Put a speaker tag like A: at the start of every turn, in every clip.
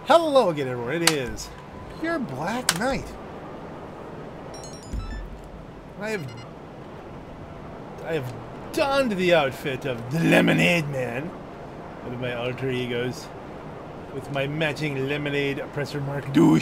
A: Hello again, everyone. It is your Black Knight. I have donned the outfit of the Lemonade Man, one of my alter egos, with my matching lemonade Oppressor Mark II,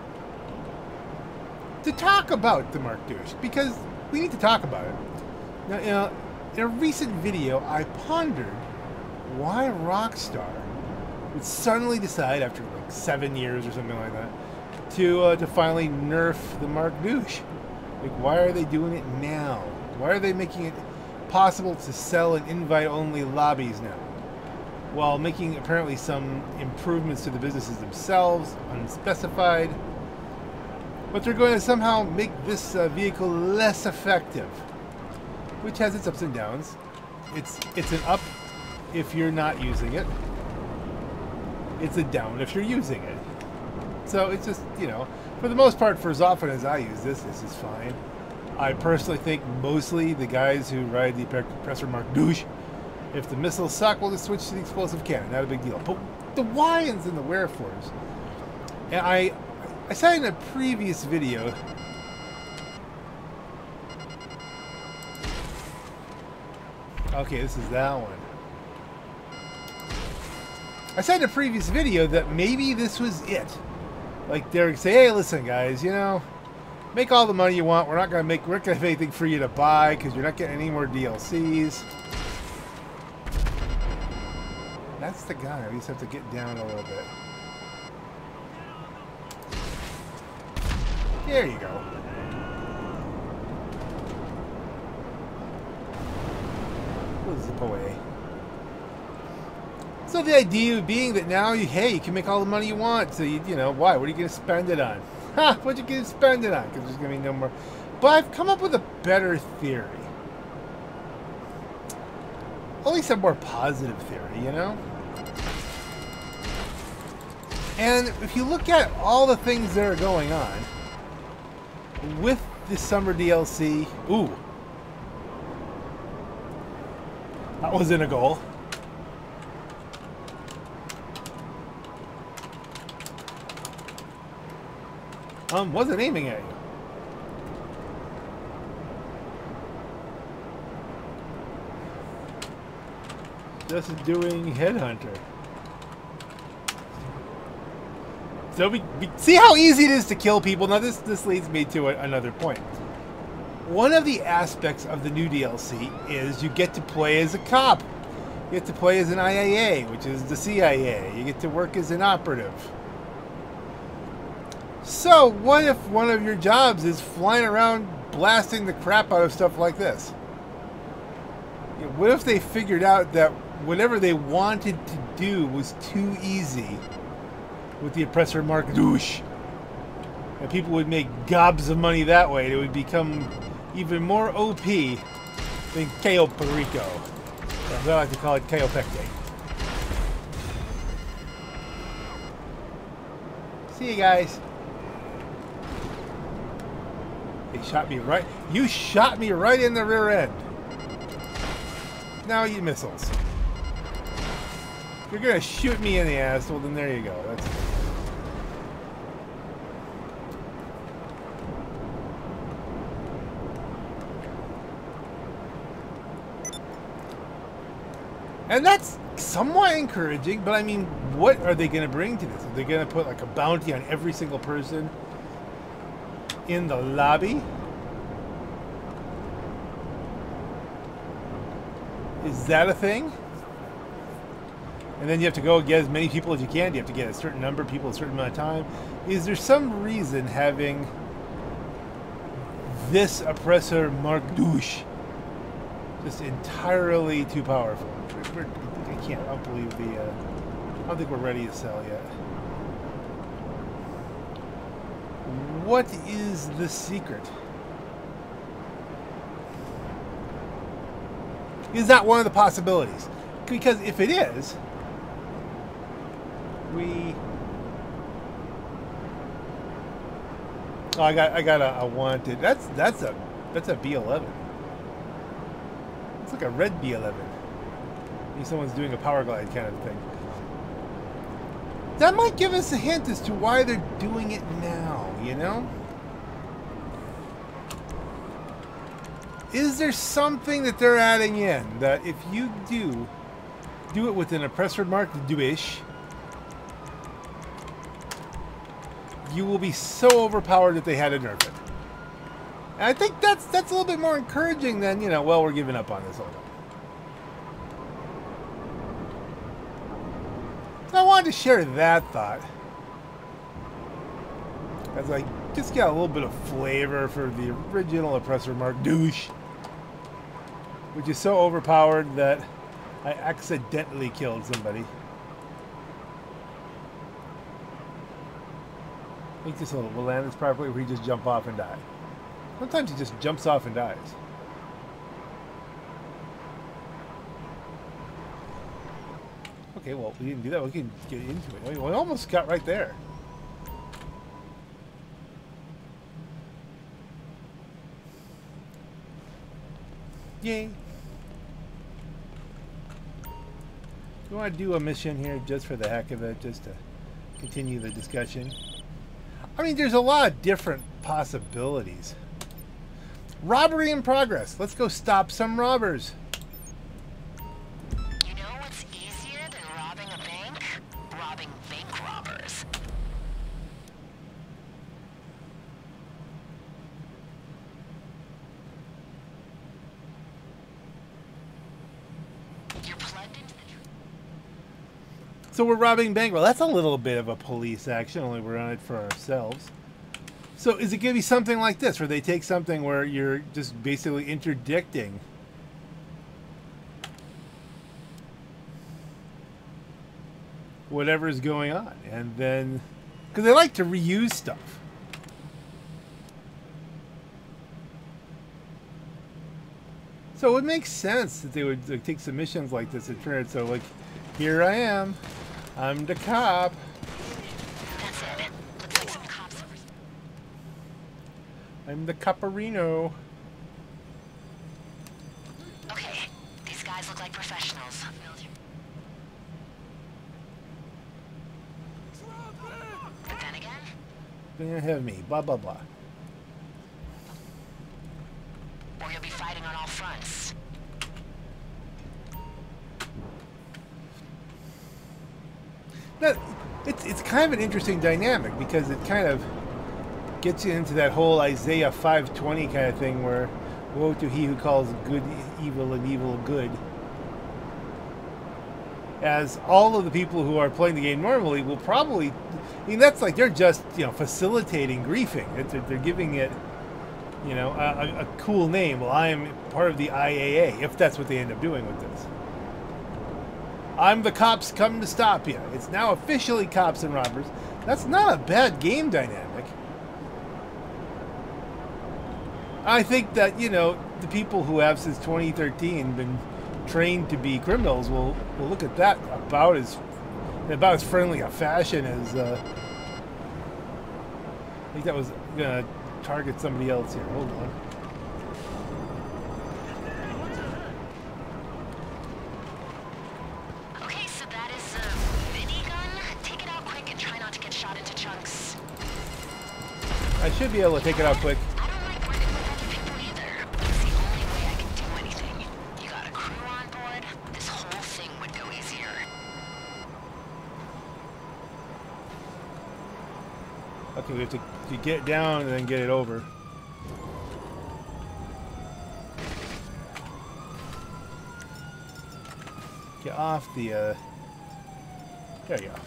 A: to talk about the Mark II, because we need to talk about it. Now, in a recent video, I pondered why RockStar would suddenly decide, after like 7 years or something like that, to finally nerf the Mark II. Like, why are they doing it now? Why are they making it possible to sell in invite-only lobbies now, while making apparently some improvements to the businesses themselves, unspecified? But they're going to somehow make this vehicle less effective, which has its ups and downs. It's an up if you're not using it. It's a down if you're using it. So it's just, you know, for the most part, for as often as I use this is fine. I personally think mostly the guys who ride the Oppressor Mark II, if the missiles suck, we'll just switch to the explosive cannon. Not a big deal. But the why-ins and the wherefores. And I said in a previous video, okay, this is that one. I said in a previous video that maybe this was it. Like, they're say, hey, listen, guys, you know, make all the money you want. We're not gonna have anything for you to buy because you're not getting any more DLCs. That's the guy. We just have to get down a little bit. There you go. We'll zip away. So the idea being that now you can make all the money you want. So you know, why? What are you going to spend it on? Ha! What are you going to spend it on? Because there's going to be no more. But I've come up with a better theory. At least a more positive theory, you know? And if you look at all the things that are going on with the summer DLC, ooh, that wasn't a goal. Wasn't aiming at you. Just doing Headhunter. So we see how easy it is to kill people. Now this leads me to another point. One of the aspects of the new DLC is you get to play as a cop. You get to play as an IAA, which is the CIA. You get to work as an operative. So, what if one of your jobs is flying around blasting the crap out of stuff like this? You know, what if they figured out that whatever they wanted to do was too easy with the Oppressor Mark II? And people would make gobs of money that way. It would become even more OP than Cayo Perico. As I like to call it, Cayo Pecte. See you guys. They shot me right. You shot me right in the rear end. Now you missiles. You're gonna shoot me in the ass. Well, then there you go. That's. And that's somewhat encouraging. But I mean, what are they gonna bring to this? Are they gonna put like a bounty on every single person in the lobby? Is that a thing? And then you have to go get as many people as you can. You have to get a certain number of people a certain amount of time. Is there some reason having this Oppressor Mark II just entirely too powerful? I can't. I don't believe the. I don't think we're ready to sell yet. What is the secret? Is that one of the possibilities? Because if it is, oh, I got a wanted. That's a B11. It's like a red B11. Maybe someone's doing a power glide kind of thing. That might give us a hint as to why they're doing it now, you know? Is there something that they're adding in that if you do it with an Oppressor Mark II-ish, you will be so overpowered that they had to nerf it? And I think that's a little bit more encouraging than, you know, well, we're giving up on this whole time. So I wanted to share that thought, as I just got a little bit of flavor for the original Oppressor Mark II, which is so overpowered that I accidentally killed somebody. I think this will land this properly where he just jump off and die. Sometimes he just jumps off and dies. Okay, well, we didn't do that. We can get into it. We almost got right there. Yay. We want to do a mission here just for the heck of it, just to continue the discussion. I mean, there's a lot of different possibilities. Robbery in progress. Let's go stop some robbers.
B: You know what's easier than robbing a bank? Robbing bank robbers. You're plugged into the
A: So we're robbing bank. Well, that's a little bit of a police action, only we're on it for ourselves. So is it going to be something like this, where they take something where you're just basically interdicting whatever's going on, and then, because they like to reuse stuff. So it makes sense that they would like, take submissions like this and turn it so, like, here I am, I'm the cop.
B: That's it. Looks like some cops over.
A: I'm the Caparino.
B: Okay, these guys look like professionals. But then again,
A: They don't have me. Blah blah blah.
B: or you'll be fighting on all fronts.
A: Now, it's kind of an interesting dynamic because it kind of gets you into that whole Isaiah 5:20 kind of thing where woe to he who calls good evil and evil good. As all of the people who are playing the game normally will probably, I mean, that's like they're just, you know, facilitating griefing. They're giving it, you know, a cool name. Well, I am part of the IAA, if that's what they end up doing with this. I'm the cops come to stop you. It's now officially cops and robbers. That's not a bad game dynamic. I think that, you know, the people who have since 2013 been trained to be criminals will look at that about as friendly a fashion as I think that was gonna target somebody else here. Hold on.
B: Okay, so that is a minigun. Take it out quick and try not to get shot into chunks.
A: I should be able to take it out quick.
B: I don't like working with other people either. It's the only way I can do anything. You got a crew on board, this whole thing would go easier.
A: Okay, we have to get down and then get it over. Get off the, there you go.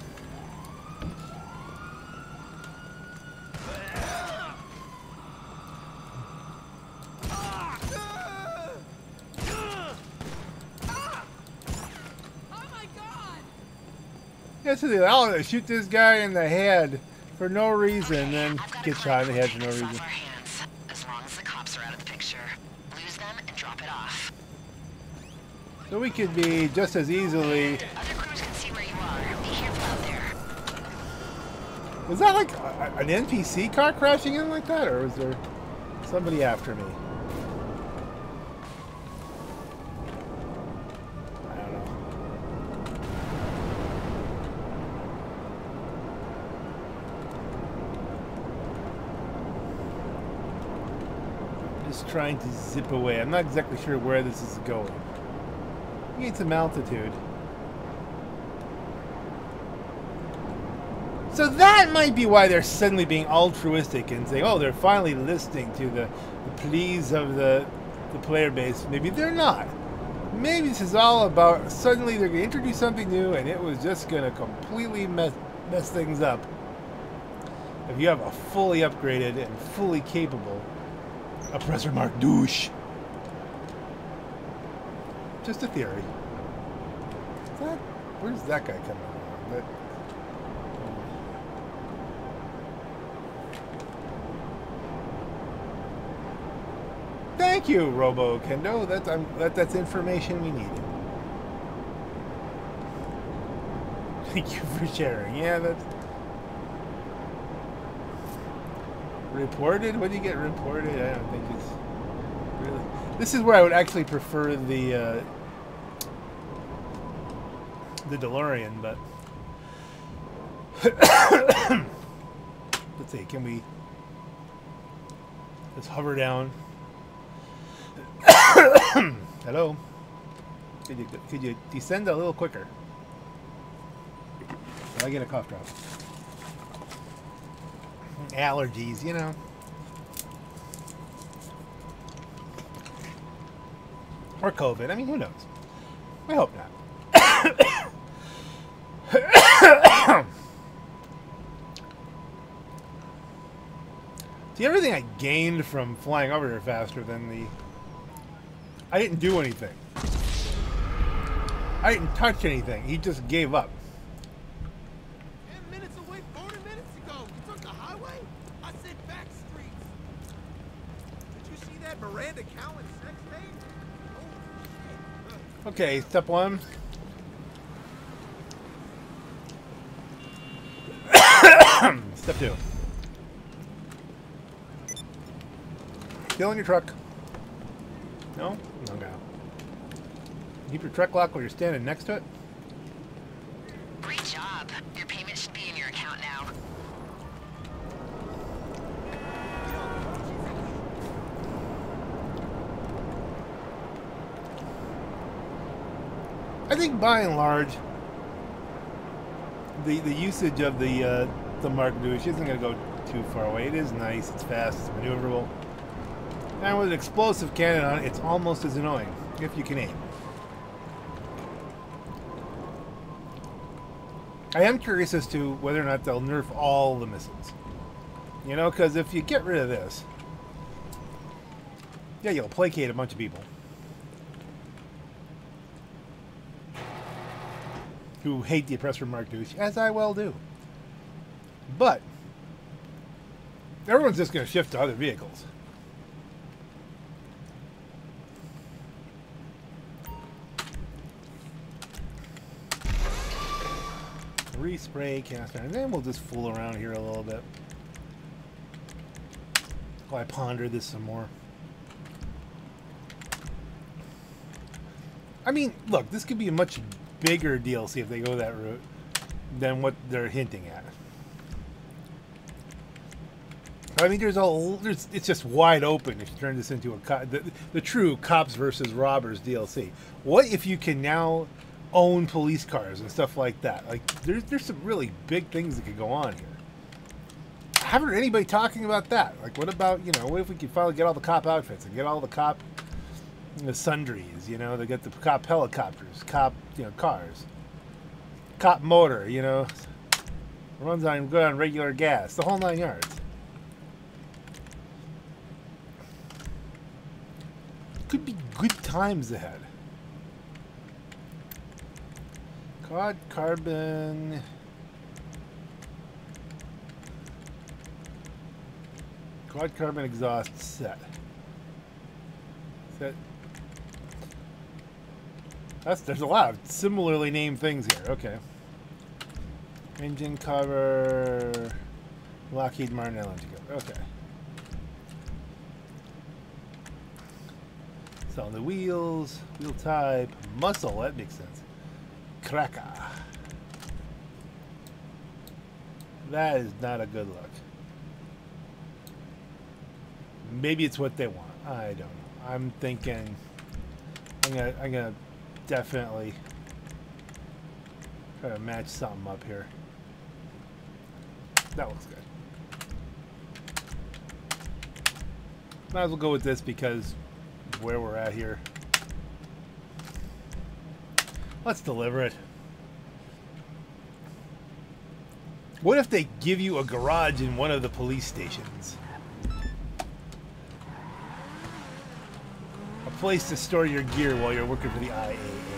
A: Yeah, so they all shoot this guy in the head for no reason, then get shot in the head for no reason.
B: Off our hands, as long as the cops are out of the picture. Lose them and drop it off.
A: So we could be just as easily.
B: Other crews can see where you are. Be careful out there.
A: Was that like an NPC car crashing in like that, or was there somebody after me? I don't know. Just trying to zip away. I'm not exactly sure where this is going. Need some altitude. So that might be why they're suddenly being altruistic and saying, oh, they're finally listening to the pleas of the player base. Maybe they're not. Maybe this is all about suddenly they're going to introduce something new and it was just going to completely mess things up. If you have a fully upgraded and fully capable Oppressor Mark II. Just a theory. Where's that guy coming from? Thank you, Robo Kendo. That's information we needed. Thank you for sharing. Yeah, that's reported. What do you get reported? I don't think it's really. This is where I would actually prefer the DeLorean, but let's see. Can we? Let's hover down. Hello. Could you descend a little quicker? I get a cough drop. Allergies, you know. Or COVID. I mean, who knows? I hope not. See, everything I gained from flying over here faster than the... I didn't do anything. I didn't touch anything. He just gave up.
C: 10 minutes away, 40 minutes ago. You took the highway? I said back streets. Did you see that Miranda Cowan sex tape? Oh, shit.
A: Okay, step one. Step two. Still in your truck. No? Okay. Keep your truck locked while you're standing next to it.
B: Great job. Your payment should be in your account now.
A: I think by and large, the usage of the Mark II isn't going to go too far away. It is nice, it's fast, it's maneuverable. And with an explosive cannon on it, it's almost as annoying, if you can aim. I am curious as to whether or not they'll nerf all the missiles. You know, because if you get rid of this, yeah, you'll placate a bunch of people who hate the Oppressor Mark II, as I well do. But everyone's just going to shift to other vehicles. Respray caster, and then we'll just fool around here a little bit while I ponder this some more. I mean, look, this could be a much bigger DLC if they go that route than what they're hinting at. I mean, it's just wide open if you turn this into the true cops versus robbers DLC. What if you can now own police cars and stuff like that? Like, there's some really big things that could go on here. I haven't heard anybody talking about that. Like, what about, you know, what if we could finally get all the cop outfits and get all the cop sundries, you know, they get the cop helicopters, cop, you know, cars, cop motor, you know, runs on good on regular gas, the whole 9 yards. Could be good times ahead. Quad carbon. Quad carbon exhaust set. There's a lot of similarly named things here. Okay. Engine cover. Lockheed Martin engine cover. Okay. So on the wheels, wheel type, muscle, that makes sense. Cracker. That is not a good look. Maybe it's what they want. I don't know. I'm thinking I'm gonna definitely try to match something up here. That looks good. Might as well go with this because of where we're at here. Let's deliver it. What if they give you a garage in one of the police stations? A place to store your gear while you're working for the IAA.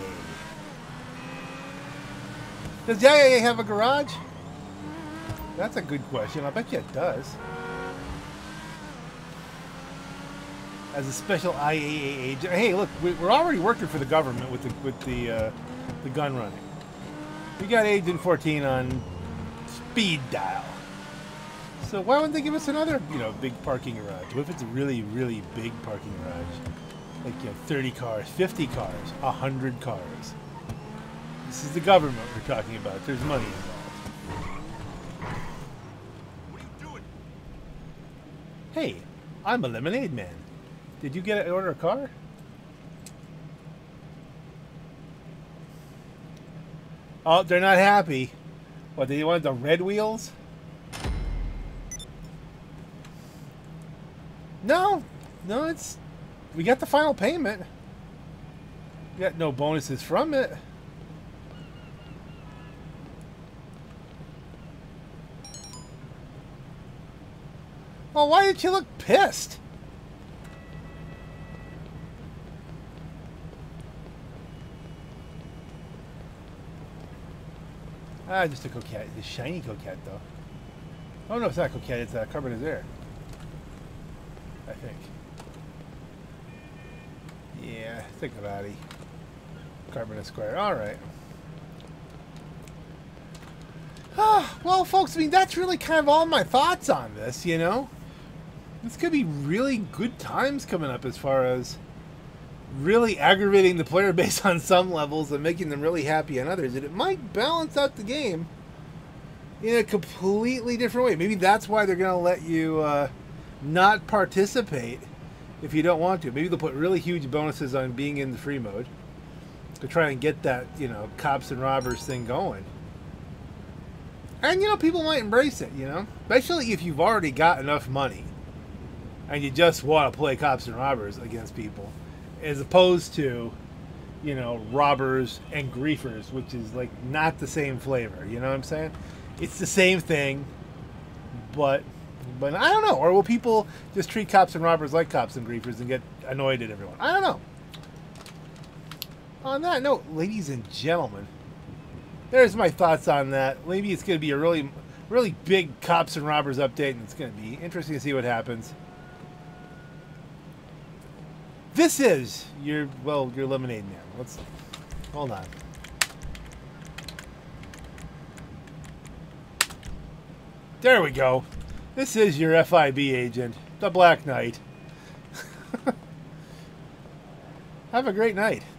A: Does the IAA have a garage? That's a good question. I bet you it does. As a special IAA agent. Hey, look, we're already working for the government with the gun running. We got Agent 14 on speed dial. So why wouldn't they give us another, big parking garage? What if it's a really, really big parking garage? Like, 30 cars, 50 cars, 100 cars. This is the government we're talking about. There's money involved.
C: What are you doing?
A: Hey, I'm a lemonade man. Did you order a car? Oh, they're not happy. What, they want the red wheels? No, it's... We got the final payment. We got no bonuses from it. Well, why did you look pissed? Ah, just a coquette. The shiny coquette, though. Oh, no, it's not coquette. It's carbon air. I think. Yeah, think about it. Carbon square. All right. Well, folks, I mean, that's really kind of all my thoughts on this, This could be really good times coming up as far as really aggravating the player base on some levels and making them really happy on others. And it might balance out the game in a completely different way. Maybe that's why they're going to let you not participate if you don't want to. Maybe they'll put really huge bonuses on being in the free mode to try and get that, cops and robbers thing going. And, people might embrace it, Especially if you've already got enough money and you just want to play cops and robbers against people. As opposed to, robbers and griefers, which is, like, not the same flavor. You know what I'm saying? It's the same thing, but I don't know. Or will people just treat cops and robbers like cops and griefers and get annoyed at everyone? I don't know. On that note, ladies and gentlemen, there's my thoughts on that. Maybe it's going to be a really, really big cops and robbers update, and it's going to be interesting to see what happens. This is your lemonade man. Let's hold on. There we go. This is your FIB agent, the Black Knight. Have a great night.